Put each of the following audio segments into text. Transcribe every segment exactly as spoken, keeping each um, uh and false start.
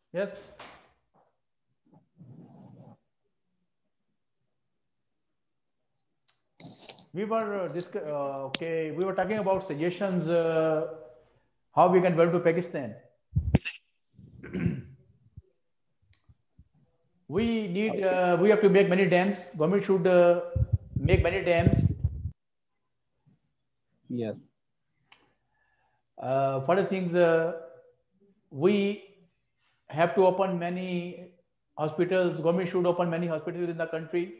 Yes. We were uh, disc- uh, okay. We were talking about suggestions, uh, how we can go to Pakistan. We need. Uh, we have to make many dams. Government should uh, make many dams. Yes. Uh, further things, uh, we have to open many hospitals. Government should open many hospitals in the country.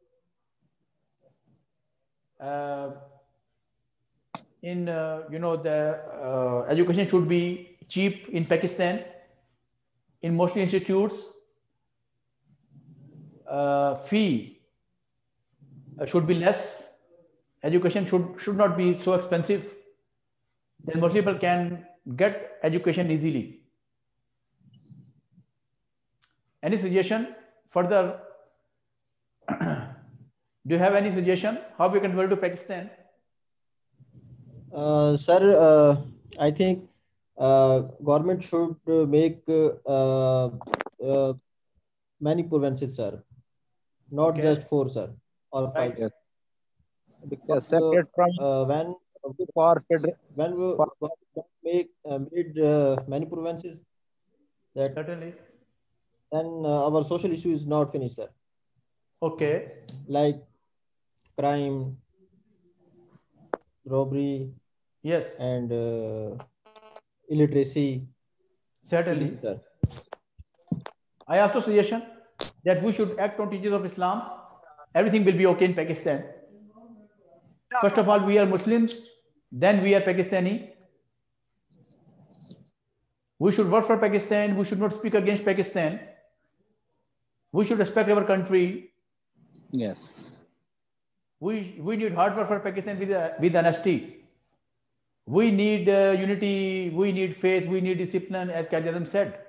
Uh, in uh, you know the uh, education should be cheap in Pakistan. In mostly institutes, uh, fee uh, should be less. Education should should not be so expensive. Then most people can get education easily. Any suggestion further? Do you have any suggestion how we can go to Pakistan? Uh, sir, uh, I think uh, government should uh, make uh, uh, uh, many provinces, sir, not Okay, just four, sir, or five, right. Yes. because Yes. uh, Separate from uh, when for federal. when we For, government make uh, made uh, many provinces, that Certainly. then uh, our social issue is not finished, sir. Okay. Like crime, robbery, Yes. and uh, illiteracy, Certainly. sir. I also suggestion that we should act on teachings of Islam. Everything will be okay in Pakistan. First of all, we are Muslims. Then we are Pakistani. We should work for Pakistan. We should not speak against Pakistan. We should respect our country. yes. We, we need hard work for Pakistan with, uh, with honesty. We need uh, unity. We need faith. We need discipline, as Qaid said.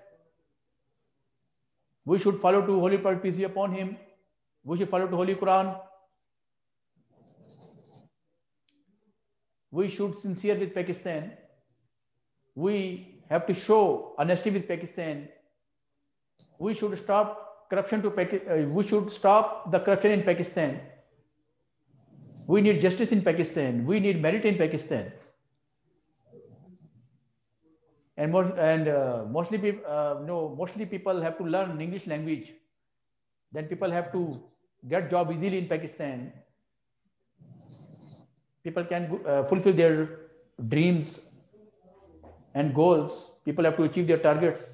We should follow to Holy Prophet, peace be upon him. We should follow to Holy Quran. We should sincere with Pakistan. We have to show honesty with Pakistan. We should stop corruption to Pakistan. Uh, we should stop the corruption in Pakistan. We need justice in Pakistan. We need merit in Pakistan. And most and uh, mostly people, uh, no, mostly people have to learn English language. Then people have to get job easily in Pakistan. People can uh, fulfill their dreams and goals. People have to achieve their targets.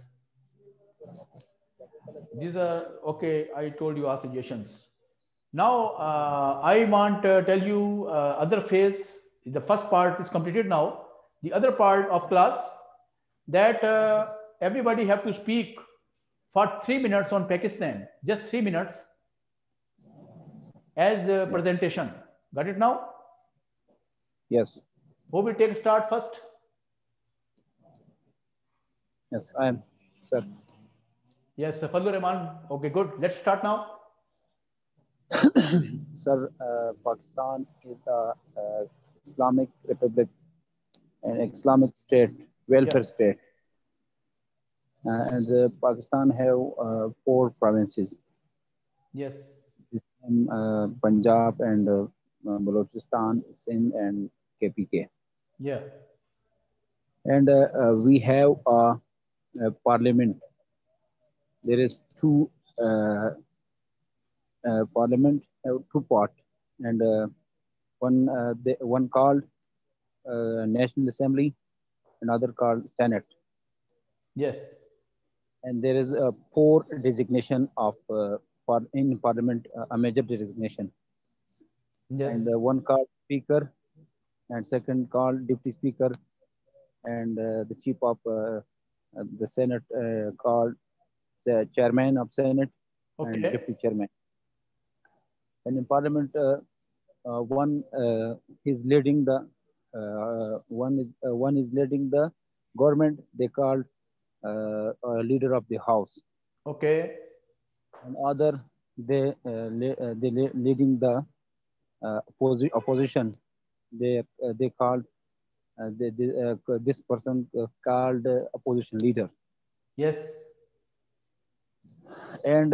These are okay. I told you our suggestions. Now uh, I want to tell you uh, other phase. The first part is completed now. The other part of class that uh, everybody have to speak for three minutes on Pakistan. Just three minutes as a Yes. presentation. Got it now? Yes. Who will take start first? Yes. I am, sir. Yes, Fadlur Rahman. Okay, good. Let's start now. Sir, uh, Pakistan is a uh, Islamic Republic, an Islamic state, Yeah. welfare state, uh, and uh, Pakistan have uh, four provinces: Yes. this time, uh, Punjab and uh, uh, Balochistan, Sindh, and K P K. Yeah. And uh, uh, we have a, a parliament. There is two uh, uh, parliament have two part, and uh, one uh, the, one called uh, National Assembly, another called Senate. Yes. And there is a four designation of uh, par in parliament, uh, a major designation, Yes. and uh, one called Speaker, and second called Deputy Speaker, and uh, the chief of uh, uh, the Senate uh, called the Chairman of Senate and Deputy Okay. Chairman. And in Parliament, uh, uh, one uh, is leading the uh, one is uh, one is leading the government. They called uh, a leader of the house, Okay. and other they uh, le- uh, they le- leading the uh, opposi- opposition. They uh, they called uh, they, they, uh, this person uh, called uh, opposition leader. Yes. and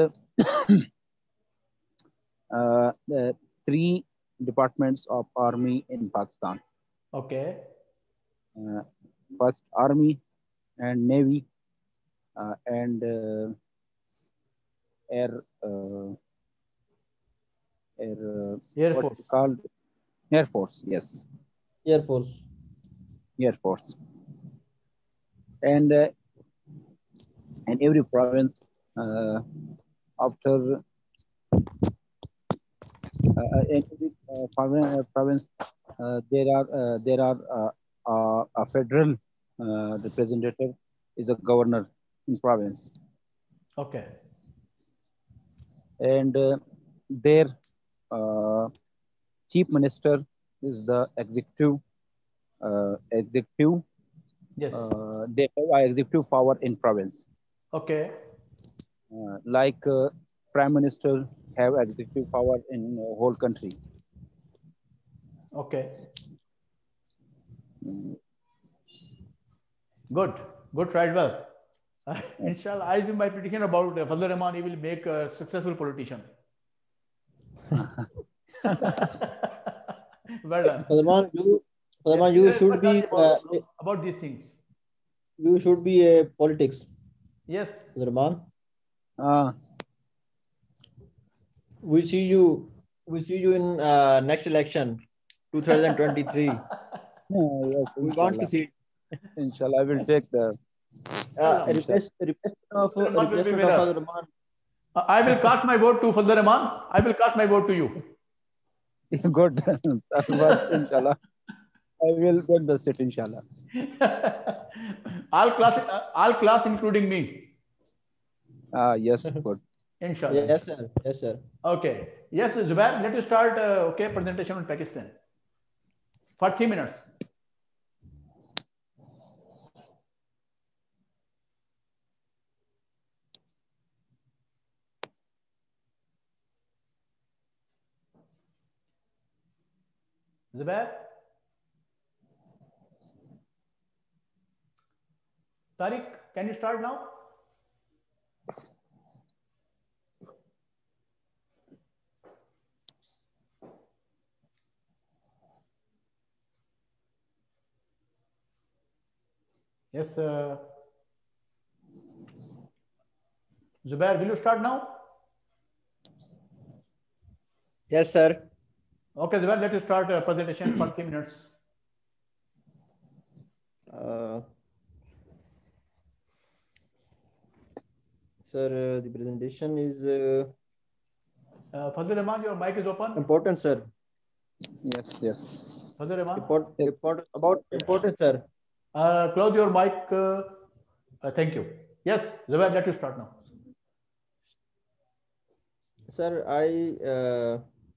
uh, the three departments of army in Pakistan. Okay. Uh, first army and navy uh, and uh, air uh, air uh, Air what Force. is called air force. Yes, Air Force. air force. And uh, in every province, uh, after uh, in every uh, province, uh, province uh, there are uh, there are uh, uh, a federal uh, representative is a governor in province, Okay. and uh, their uh, chief minister is the executive uh, executive. Yes. Uh, they have a executive power in province, Okay. uh, like uh, prime minister have executive power in uh, whole country. Okay. Mm. Good. Good. Tried well. Uh, inshallah, I give my prediction about uh, Fazlur Rahman. He will make a successful politician. Well done. Fadman, you, Fadman, Yes, you there is should much be about, uh, about these things. you should be a politics, Yes. Fadman. Ah, We see you. We see you in uh, next election, twenty twenty-three. yes, We want to inshallah. see Inshallah, I will take the uh, a Inshallah. inshallah. replace, a replacement of Fazlur a Rahman will be replacement of winner. Fadman. Uh, I will cast my vote to Fazlur Rahman. I will cast my vote to you. Good. But inshallah, I will get the seat, inshallah. all class, uh, all class, including me. Ah, yes, good. Inshallah. Yes, sir. Yes, sir. Okay. Yes, Zubair, let us start. Uh, okay, presentation on Pakistan for three minutes. Zubair? Tariq, can you start now? Yes. Uh, Zubair, will you start now? Yes, sir. Okay, Zubair, let us start uh, presentation for three minutes. Uh, sir, uh, the presentation is uh, Uh, Fazlur Rahman, your mic is open. important, sir. Yes, yes. Fazlur Rahman, Import, Yes. important, about important, sir. uh, close your mic. Uh, uh, thank you. Yes, Zubair, let us start now. Sir, I uh,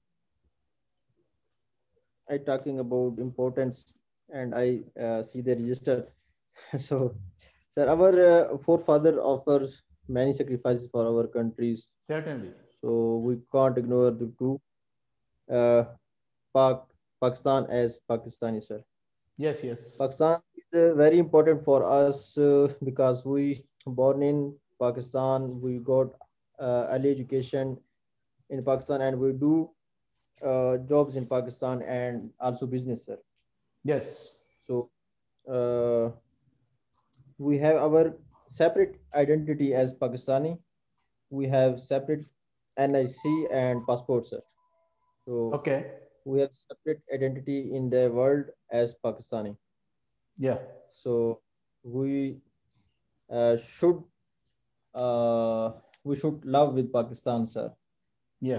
I talking about importance, and I uh, see the register. So, sir, our uh, forefather offers many sacrifices for our countries. Certainly. So we can't ignore the two. Uh, Pak, Pakistan as Pakistani, sir. Yes, yes. Pakistan is uh, very important for us uh, because we born in Pakistan. We got uh, early education in Pakistan, and we do uh, jobs in Pakistan and also business, sir. Yes. So uh, we have our separate identity as Pakistani. We have separate N I C and passport, sir. So Okay. we have separate identity in the world as Pakistani. Yeah. So we uh, should uh, we should love with Pakistan, sir, Yeah.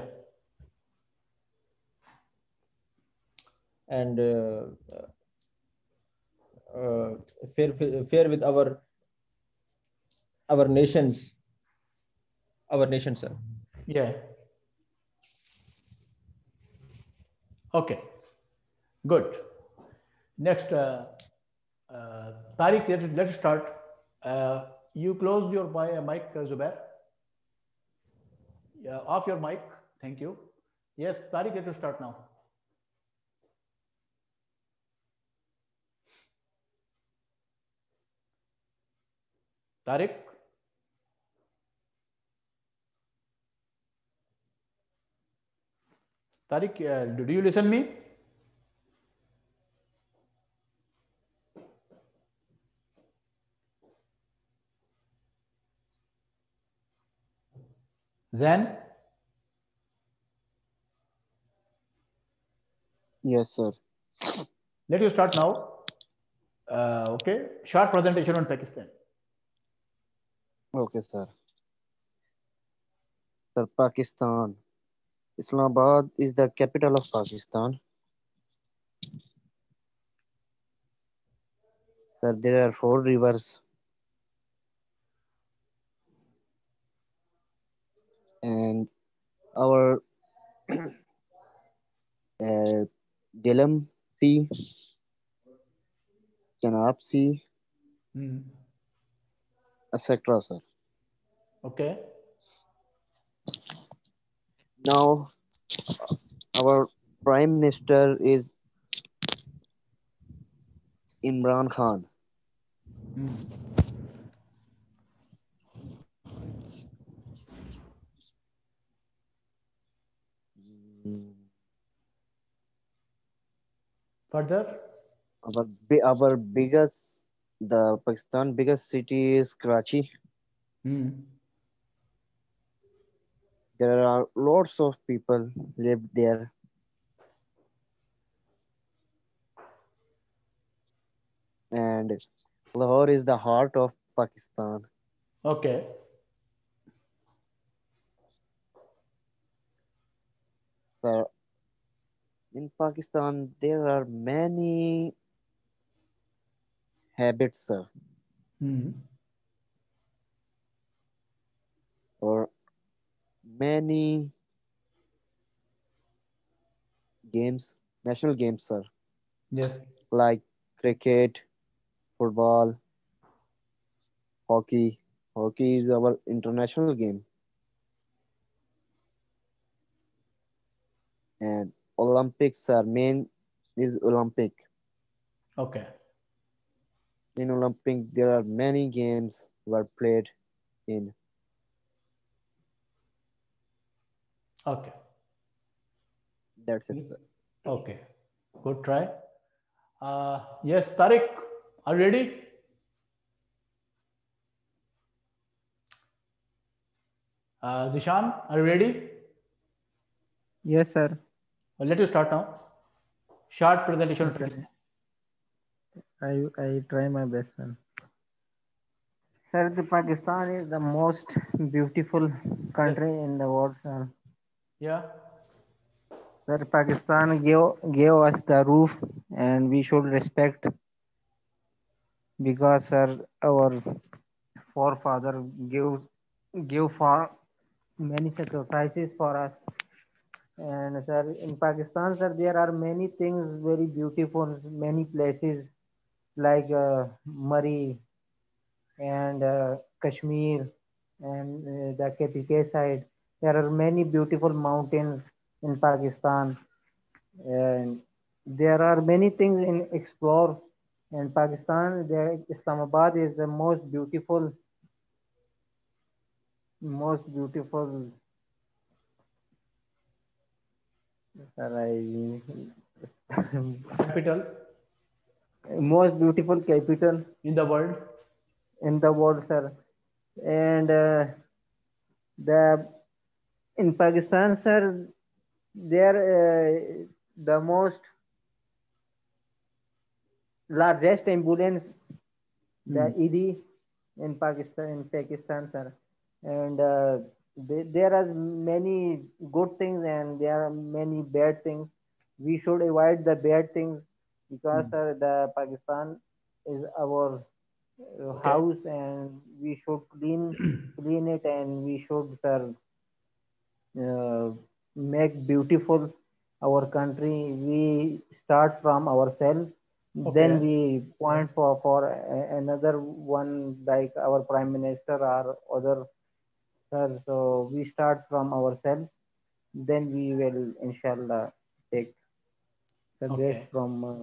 and uh, uh, fair fair with our our nations, our nation, sir. Yeah. Okay. Good. Next, uh, uh, Tariq, let's, let's start. Uh, you close your mi- mic, uh, Zubair. Yeah, off your mic. Thank you. Yes, Tariq, let us start now. Tariq? Tariq, uh, do you listen me? Then Yes, sir. let you start now. Uh, okay, short presentation on Pakistan. Okay, sir. Sir, Pakistan. Islamabad is the capital of Pakistan. Sir, there are four rivers and our uh, Jhelum Sea, Chenab Sea, Hmm. et cetera. Sir. Okay. Now, our Prime Minister is Imran Khan. Hmm. Mm, Further. Our, bi- our biggest, the Pakistan biggest city is Karachi. Hmm. There are lots of people live there, and Lahore is the heart of Pakistan. Okay. So in Pakistan, there are many habits, sir, Hmm. or many games, national games, sir, Yes. like cricket, football, hockey. Hockey is our international game, and Olympics are main is Olympic. Okay. In Olympic, there are many games were played in. Okay. That's it, sir. Okay. Good try. Uh, yes, Tariq, are you ready? Uh, Zishan, are you ready? Yes, sir. Well, let you start now. Short presentation on Yes, sir. Pakistan. I I try my best, sir. Sir, the Pakistan is the most beautiful Yes. country in the world, sir. Yeah. Sir, Pakistan gave gave us the roof, and we should respect because, sir, our forefather give give for many sacrifices for us. And sir, in Pakistan, sir, there are many things very beautiful, many places like uh, Murray and uh, Kashmir and uh, the K P K side. There are many beautiful mountains in Pakistan, and there are many things in explore. In Pakistan, there Islamabad is the most beautiful, most beautiful. Sir, I, Capital most beautiful capital in the world. in the world, sir. And uh, the in Pakistan, sir, there uh, the most largest ambulance, the Hmm. E D in Pakistan, in Pakistan, sir. And uh, they, there are many good things and there are many bad things. We should avoid the bad things because Hmm. sir, the Pakistan is our uh, Okay. house and we should clean clean it and we should sir, uh, make beautiful our country. We start from ourselves, then Okay. we point for for a- another one like our prime minister or other sir. So we start from ourselves, then we will inshallah take the best Okay. from uh,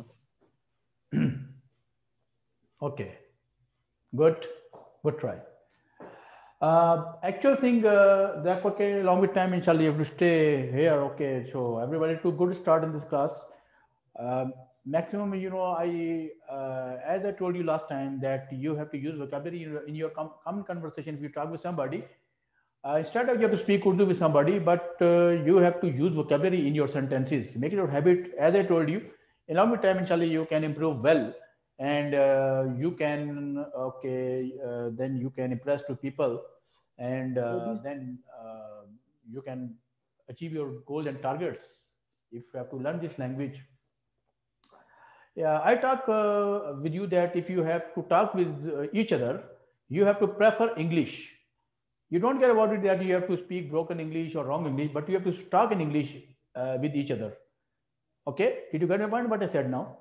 Okay. Good. Good try. Uh, actual thing, uh, that okay, long with time, inshallah, you have to stay here. Okay, so everybody to good start in this class. Um, maximum, you know, I, uh, as I told you last time, that you have to use vocabulary in your, in your com common conversation. If you talk with somebody, uh, instead of you have to speak Urdu with somebody, but uh, you have to use vocabulary in your sentences. Make it your habit. As I told you, in long with time, inshallah, you can improve well, and uh, you can, okay, uh, then you can impress to people, and uh, then uh, you can achieve your goals and targets if you have to learn this language. Yeah, I talk uh, with you that if you have to talk with uh, each other, you have to prefer English. You don't care about it that you have to speak broken English or wrong English, but you have to talk in English uh, with each other. Okay, did you get my point? What I said now?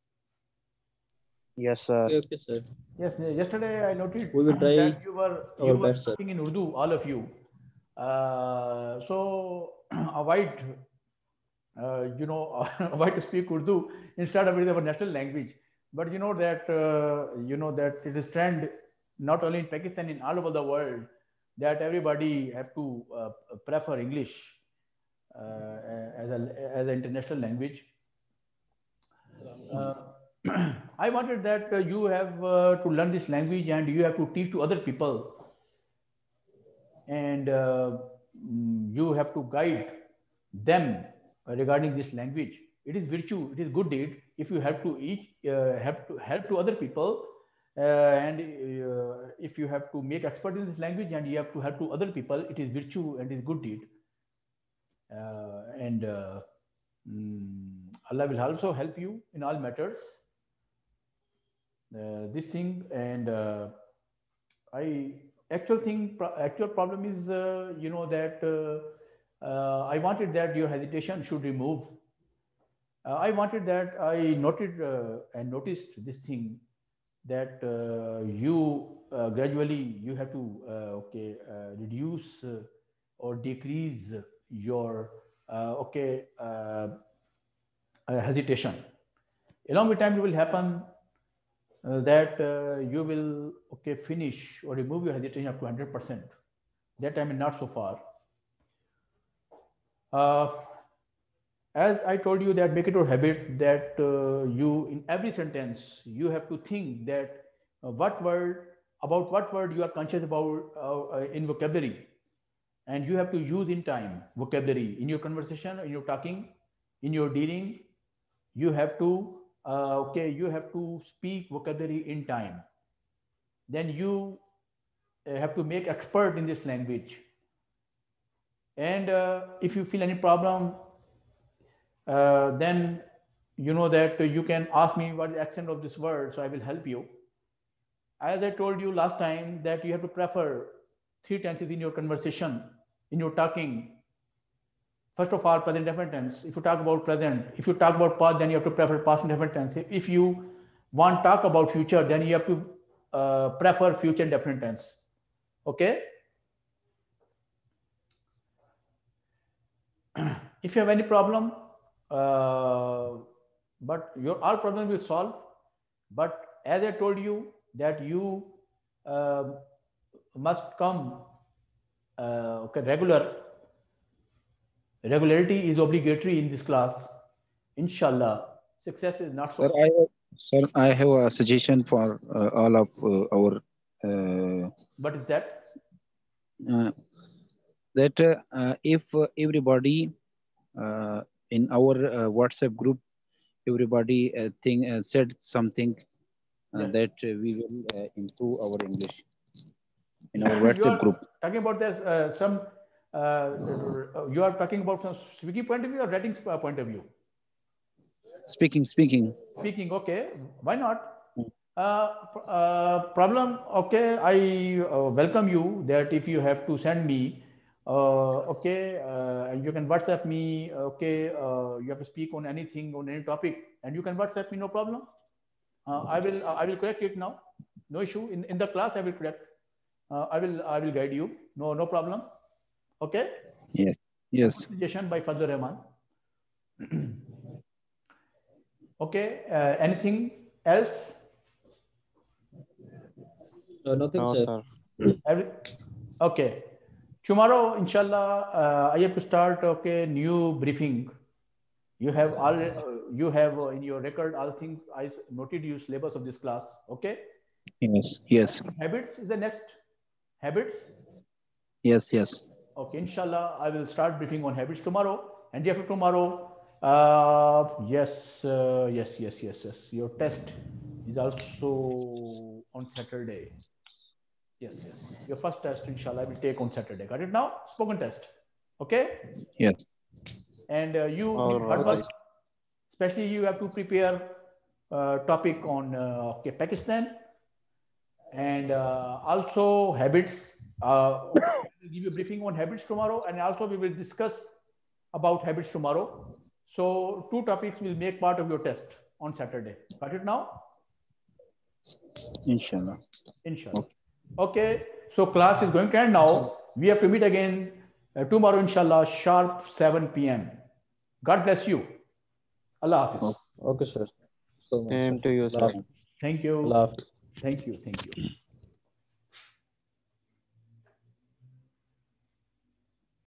Yes, sir. Okay, okay, sir. Yes, yesterday I noted We will try that you were you our were best, sir. speaking in Urdu, all of you. Uh, so avoid, uh, you know, avoid to speak Urdu instead of it is our national language. But you know that uh, you know that it is trend not only in Pakistan, in all over the world, that everybody have to uh, prefer English uh, as a as an international language. Uh, I wanted that uh, you have uh, to learn this language and you have to teach to other people, and uh, mm, you have to guide them regarding this language. It is virtue, it is good deed. If you have to each uh, have to help to other people, uh, and uh, if you have to make expert in this language and you have to help to other people, it is virtue and it is good deed. Uh, and uh, mm, Allah will also help you in all matters. Uh, this thing, and uh, I actual thing actual problem is uh, you know that uh, uh, I wanted that your hesitation should remove. Uh, I wanted that I noted uh, and noticed this thing that uh, you uh, gradually you have to uh, okay uh, reduce uh, or decrease your uh, okay uh, uh, hesitation. Along with time, it will happen uh, that uh, you will okay finish or remove your hesitation up to one hundred percent. That time is not so far. Uh, as I told you that make it your habit that uh, you in every sentence you have to think that uh, what word about what word you are conscious about uh, uh, in vocabulary, and you have to use in time vocabulary in your conversation, in your talking, in your dealing. You have to uh, okay you have to speak vocabulary in time. Then you uh, have to make expert in this language. And uh, if you feel any problem, uh, then you know that you can ask me what is the accent of this word, so I will help you. As I told you last time that you have to prefer three tenses in your conversation, in your talking. First of all, present definite tense. If you talk about present, if you talk about past, then you have to prefer past indefinite tense. If you want to talk about future, then you have to uh, prefer future indefinite tense. Okay. If you have any problem, uh, but your all problems will solve. But as I told you that you uh, must come uh, okay, regular. Regularity is obligatory in this class. Inshallah, success is not so. Sir, I have, sir, I have a suggestion for uh, all of uh, our. Uh, what is that? Uh, that uh, if uh, everybody uh, in our uh, WhatsApp group, everybody uh, think uh, said something uh, Yes. that uh, we will uh, improve our English in our You WhatsApp are group. talking about this uh, some. Uh, you are talking about from speaking point of view or writing point of view? Speaking, speaking. Speaking, okay. Why not? Mm. Uh, uh, problem, okay. I uh, welcome you that if you have to send me, uh, okay, uh, you can WhatsApp me, okay. Uh, you have to speak on anything, on any topic, and you can WhatsApp me, no problem. Uh, I will, uh, I will correct it now. No issue. In in the class, I will correct. Uh, I will, I will guide you. No, no problem. Okay. Yes. Yes. Suggestion by Fazlur Rahman. Okay. Uh, anything else? Uh, nothing, No, sir. sir. Every, Okay. Tomorrow, inshallah, uh, I have to start. Okay, new briefing. You have all. Uh, you have uh, in your record all things. I noted you syllabus of this class. Okay. Yes, yes, Habits is the next. Habits. yes, yes. Okay, inshallah, I will start briefing on habits tomorrow. And day after tomorrow, uh, yes, uh, yes, yes, yes, yes. Your test is also on Saturday. Yes, yes. Your first test, inshallah, I will take on Saturday. Got it now? Spoken test. Okay? Yes. And uh, you, All hard right. work, especially you have to prepare uh, topic on uh, okay, Pakistan and uh, also habits. Uh, we'll give you a briefing on habits tomorrow, and also we will discuss about habits tomorrow. So two topics will make part of your test on Saturday. Got it now? Inshallah. Inshallah. Okay. So class is going to end now. We have to meet again uh, tomorrow, inshallah, sharp seven P M God bless you. Allah Hafiz. Okay, sir. So much, Same sir. to you, sir. Allah. Thank you. Allah. Thank you. Thank you.